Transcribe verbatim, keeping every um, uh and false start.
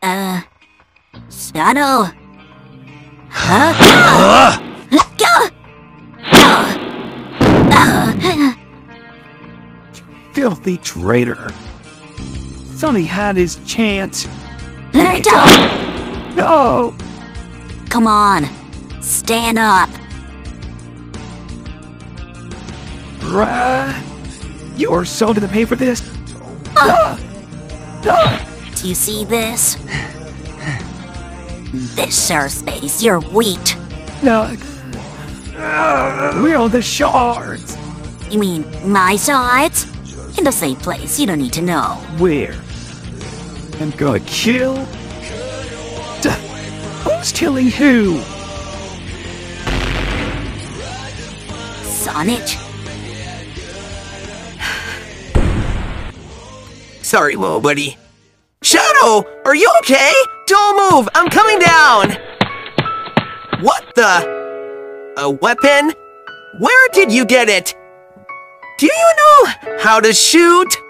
Uh... Shadow? Huh? Filthy traitor. Sonny had his chance. No! Come on, stand up. Bruh. You're so to the pay for this? Uh. Uh. Do you see this? This sure space, you're wheat. No. Uh, we're on the shards. You mean my sides? In the same place, you don't need to know. Where? I'm gonna kill? D Who's killing who? Sonic? Sorry, little buddy. Shadow, are you okay? Don't move, I'm coming down! What the? A weapon? Where did you get it? Do you know how to shoot?